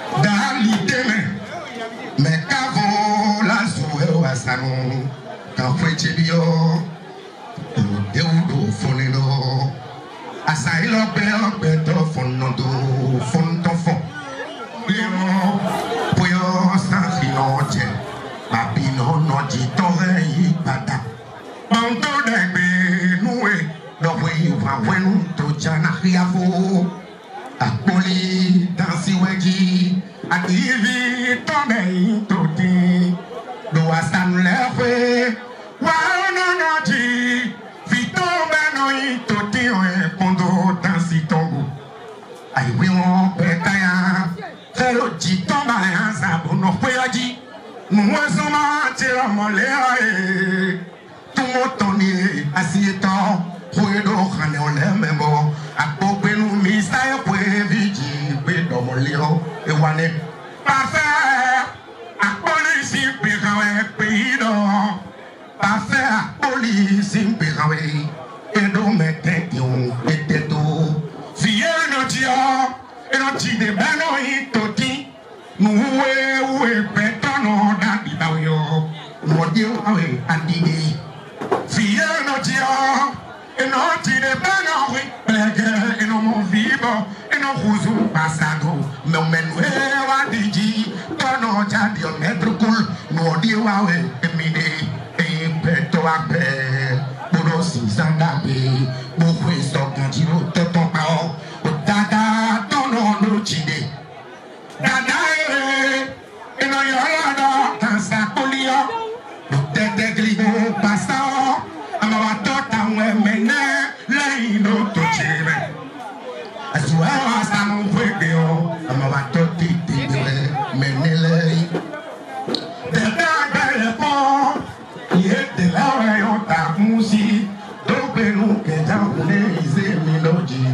dans l'idée, mais qu'avant la soirée à Sanon, quand fouet Tibio, le déoudo foneno, à ça il a perdu fonodo, fond fond. Puyo sans finoche, papino no jitore ipata. Banto de noué, d'ouvrir va venu to jana riavo. Akoli dansi weji, adivi tome toti. Do asan lefe, wa no no ji, vito beno toti oe pondo dansi tongo. Ai wimo betaya. Hello, Jitoma and Sabuno Fuyaji. Mwazoma tira molea. Tumotoni, Asieto, Puedo, Haneone Memo, a Popenu Mista, Pueviji, Pedomolio, Ewane. Parfait, a police in Pirawe, Pido. Parfait, a police in Pirawe. Edo Metetion, Eteto. Fieno Gio. Et non, tu n'es pas non, toti. Nous, pétons, n'a dit pas, yo. Nous, Dieu, andidé. Fille, non, Dieu. Et non, tu n'es pas non, blague, et non, mon vivo, et non, rousou, passado. Mais on mène, andidi. Tono, jadi, on met le cool. Nous, Dieu, emidé. Et pétons, pour aussi, sans d'abé. Beaucoup, ils sont continués, ton parole. Dada, tono, no chide. Dada, et non, y'a dans sa polio. Le tête gligo, passant. Amawa tota, ouais, mene, l'aino, tochime. Asua, sa mon fouédéo. Amawa toti, mene, l'ain. Dada, belle pont. Yete la, ouais, on t'a moussi. Dopenu, que j'en isé, miloji.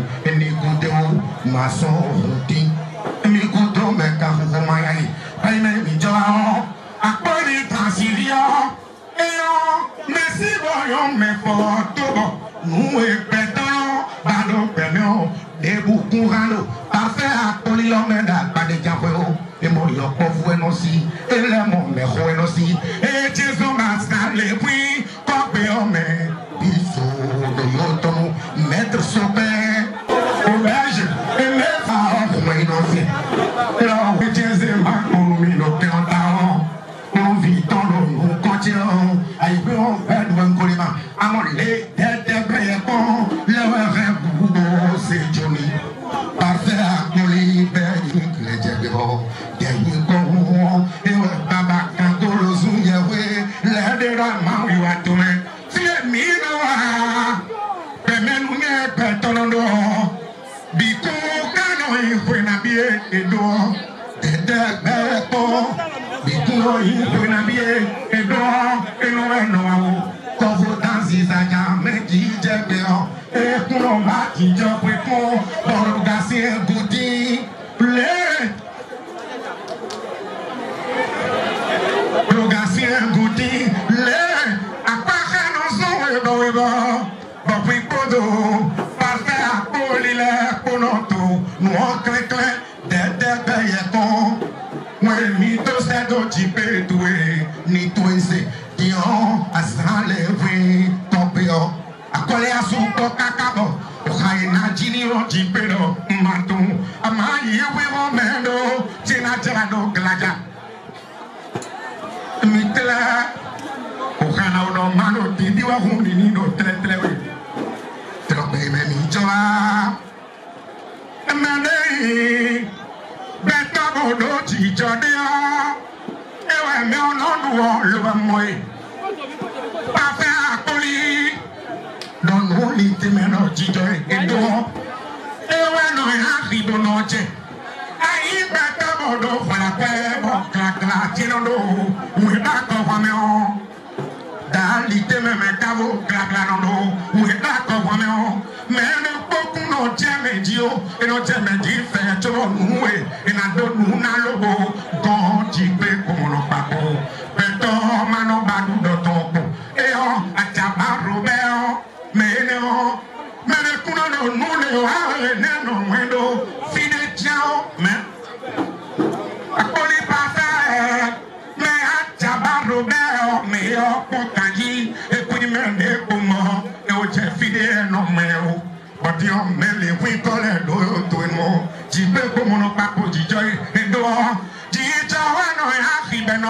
Maçon, routine, mi couteau, mais quand vous m'ayez, aïe, mais mi joao, à quoi les transilions, et on, mais si voyons mes photos, nous et pétons, ballon, pémion, des boucons rano, parfait à polylomède, pas de diapos, et mon yon pauvre aussi, et les mon mère aussi, et Jésus m'a salé, puis, copéon, mais, bisous, de yoton, maître sopé. Auberge, et les parents pour moi innocent. Et là, on retient ces marques pour nous, nous tentons. On vit dans l'eau, nous continuons. Aïe, on perd un coliment. À mon lait, des brèves, le rêve, c'est Johnny. Parfait à Colli, les diables, des Nico, et le tabac, quand on le zoom, les déramants, il va tourner. Si les minois, permet nous de perdre. Biko kano ifwe na bie edo Dede bepo Biko ifwe na bie edo Eno eno awo Kovo dansi zanya Meki jebeo E kuno maki jopwe ko Borogasi egudi Ple Borogasi egudi Le Apaka no so ebo ebo Bopwi kodo Parfait à polile ponoto Nous en clé Dede beyekon Mwen mi to se do jipe doué Ni to ese Dion asan levé Topeo Akole asuko kakabo Ohaye na jini o jipe do Matou Amayi ewe o mendo Chena jado glaja Mitele Ohana uno mano Tindi wa hundi nino tle we Baby, me joa, mene, beta bodo chichodia, ewe me onoduo luwa moe, pafe akoli, don huli timeno chichoe edo, ewe no hakido noche, ayi beta bodo fala pebo, kla chinodo, uida kofameo. Dali teme me kavo glagla no do we da ko wa me o me no poku no jeme dio e no jeme di fe to nu e na do nu na lobo gon ji pe ko no papo peto mano badu do topo e o ataba robeo me ne kuno no nu ne o ha ne no wendo fide chao me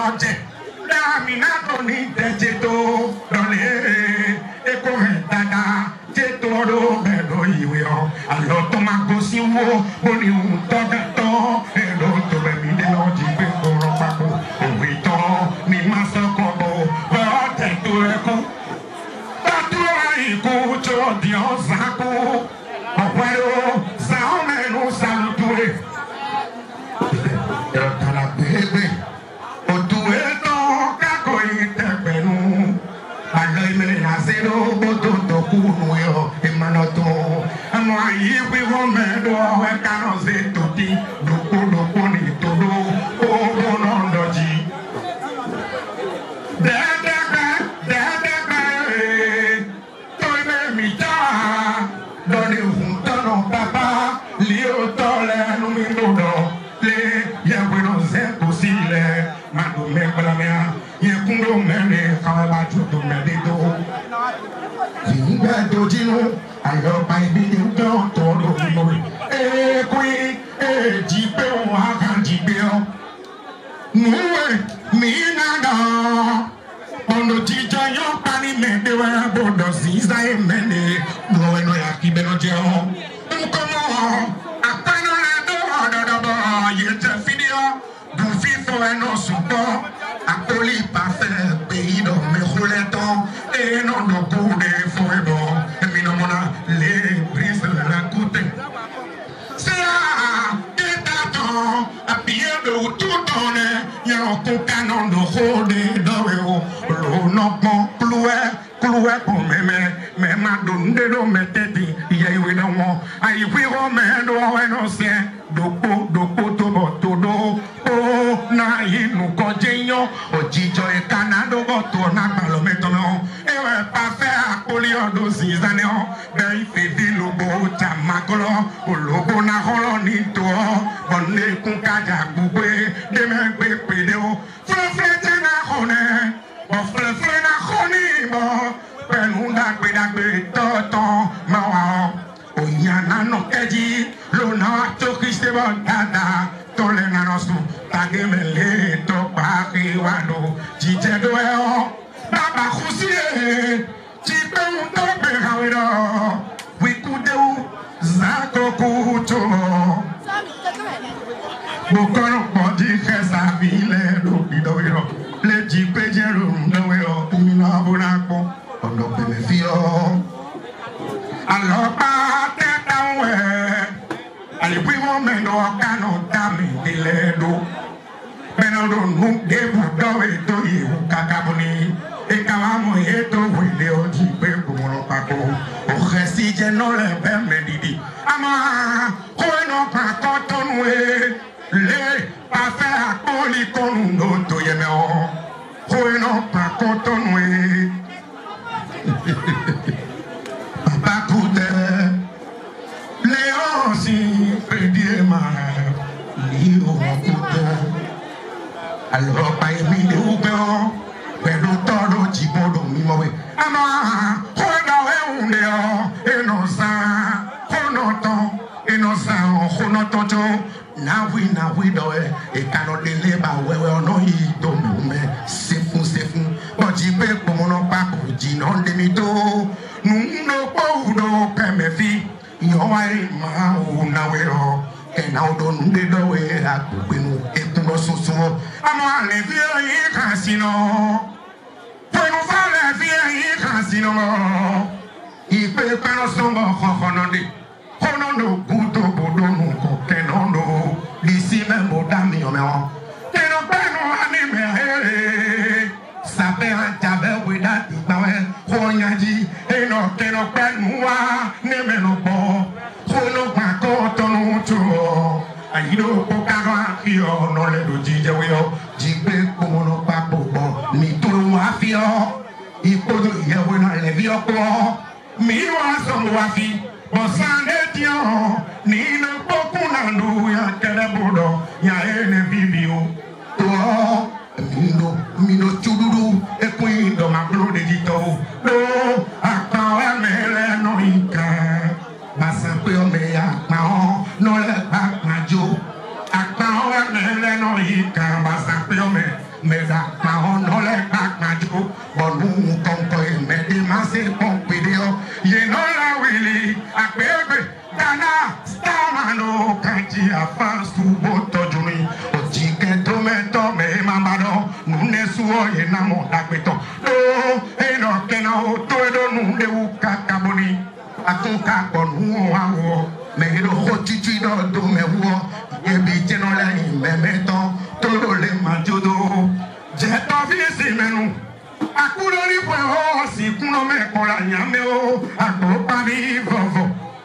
ọjẹ dàmí náà tó ní tẹ̀jẹ̀ tó lọ́lẹ̀ ẹ̀kọ́ ẹ̀ dáadáa jẹ́ tó ọdún bẹ́ẹ̀ lọ ìwé ọ àlọ́ tó máa kó sí wo bó ni òun tọ́jà tán ẹ̀rọ tó bẹ̀ mí dé lọ́ọ́ jí pé kó rọ papọ̀ òwe tán ni má sọ́kọ̀ bọ̀ bọ́ọ̀ tẹ̀ tó ẹ̀kọ́ bàtúrà ikú tó di ọ̀sán kú ọ̀pẹ̀rọ sàwọn mẹ́nu sàlùtúrè ẹ̀rọ̀tàlà gbégbé òtúwé tán kákò ìtẹ̀pẹ̀nu àlọ́ ìmẹ̀lẹ̀ àṣírò bótó tó kú nù yọ ìmọ̀nà tó àmọ́ àyè wíwọ́n mẹ́ẹ̀dọ́ ẹ̀ka náà ṣe tòdì dòkódòkó ní tòdó owó náà lọ́jì. Lọ́lẹ̀ òun tọ́nà bàbá lé o tọ́lẹ̀ ẹnu mi lọ́dọ̀ lé yẹ̀wé náà ṣe kò sí ilẹ̀ máa dùn mẹ́gbẹ́lámẹ́à yẹ̀kún ló mẹ́rin káwọn bá jù tó mẹ́rin tó. Kì í gbẹ́ dojínú àyọ̀pá ibi ní ọjọ́ tó lórí lórí. Èkúi èjì pé òun á kàn jí gbé ọ. Nùwẹ̀ mí nàdà. Ọ̀nà jíjọ yóò parí mẹ́ẹ̀ẹ́dẹ́wẹ́ gbọ́dọ̀ sí sáyé mẹ́ẹ̀ẹ́ lọ́wọ́ ẹ̀nà yà kí bẹ́ẹ̀ lọ́jẹ́ ọ́. Nkọ́mọ́ àpẹẹrẹ rẹ̀ tó ọ̀dọ̀dọ̀bọ̀ yẹ jẹ́ fídíò dùn fífọ́ ẹ̀nà ṣùgbọ́ àpòlì pàfẹ́ pé ìdọ̀ mẹ́kúlẹ̀ tán ẹ̀nà lọ́kù rẹ̀ fún ẹ̀bọ̀ ẹ̀mí náà mọ́ná lé bírísì rẹ̀ kúté. Ṣé àkéta tán àbíyẹ́ lòó tó tán rẹ̀ yẹn ọkùn kaná lọ́kù rẹ̀ dọ́wẹ́ o. Nọgbọn kuluwẹ kò mẹ ma don de do mẹ tẹti iye iwe na wọn ayiwe wọn mẹ do ẹnu sẹ dogbo tó bọ tó do ó na inú kọjá yan òjijọ ìkànnà dọgbọ tó na gbalọ mẹtọmẹ ọ ewé pàfẹ àkólé ọdún sísanẹ ọ bẹẹ ìfèdè lógbó jàmákọlọ ológbó náà kọlọ ní tó ọ bọ̀nẹ́kùn kájà gbogbo dèmẹ́gbé pèdè ọ fúlẹ́fúlẹ́ jẹ́ náà kọ́ nẹ. Ọ̀fẹ́fẹ́ náà kọ́ ní ìbọn pẹ̀lú dàgbédàgbé tọ́tọ́ máa wà ọ́. Òyìnbó náà kẹ́jì lónà tó kí sẹ́bọ̀ dáadáa tó lè nànà sùn tàgémẹ̀lẹ́ tó pàákì wà lò jíjẹ́ tó ẹ̀ ọ́. Bàbá kú sí ẹ̀ tí pé ń tó gbé kàwé lọ. Wíkúdéwù zákòkú tó. Bùkọ́rọ̀ pọ̀ jí kẹsà bí ilẹ̀ lóbìdọ̀ yọ. Lẹ́jì péjẹ́rù lọ́wọ́ ọ̀ ìmìnà àbúrà pọ̀ ọ̀nà pẹ̀lẹ́ fi ọ́. Àlọ́pàá tẹ́tà wẹ̀ àlìpé wọn mẹ́lọ kánò dàmí ìdílé ló. Bẹ́ẹ̀ni ló nù débù dọ́wọ́ ètò ìwù kàkàbọ̀ ni. Ìkàwá mọ̀ ètò ìwé ọjì pé gbòmọ̀rọ̀ pàkó. Òkè sí jẹ́ nọ́ọ̀lẹ̀ bẹ́ẹ̀ mẹ́dìdì. Àmọ́ kó iná pàkọ́ tó nù ẹ́ lé pàfẹ́ àpọ́lì kọ́nù ló tó yẹ mẹ́ ọ́. Kó iná pàkọ́ tó nù ẹ́. Bàbá kú tẹ́ léon sí pédé máa ní òun kú tẹ́. Àlọ́pàá èmi lè wú bẹ́ ọ́ pẹ̀lú tọ́lọ́ jìbọ́dọ̀ mímọ́ wẹ̀. Àmọ́ kó iná ẹ̀hún lé ọ́ iná sàn kó nà tán iná sàn kó nà tán tó. Nawi dɔwɛ ekanu dele ba wɛwɛ ɔnɔ yi domi mɛ sefun bɔdzi bɛ kpɔmɔnɔ kpakpo dzinɔ demi to nunokpowu do kɛmɛfi yɔwa yi ma wu nawɛ yɔ kɛnawo do nude dɔwɛ agbègbènu ekunɔ sunsun amɔ alɛfi yi kan si nɔ pɛnufa alɛfi yi kan si nɔ ipe kpɛnɔ sɔngɔ xɔxɔnɔ de kɔnɔ do kuto bodo nu kɔ kɛnɔ do. D'ici même au dame yomeo. Teno peno anime he. Sabe antabe wida tibawe. Honyaji eno teno penwa nemeno bo. Hono pako tonu cho. Ayido pokaro afio no le do jije weo. Jibe kumono papo bo. Ni turu afio. Ipodo yewe na levio ko. Mi wa songo afi. Bosande tio nina pokuna ndu ya kelebudo ya ene bibio to mino chuduru ekuindo maglo de dito do akawe mele no ika basa pe o me ya pa o no le pa majo akawe mele no ika basa pe o me mais là, ma on les back ma jo, bon nous compte, mais des masses pompideo, ye no la willy, a bébé, Dana, Stamano, Kanti, a face to boto juni, o chicken tomato, me mamado, nune suo, ye namo, dakbeto, no, eno, kena, todo, nu, de ukakaboni, atuka, bon, huo, mais le hotiti do me huo, ye biteno la, me meto, todo le manjodo, jeto visi, men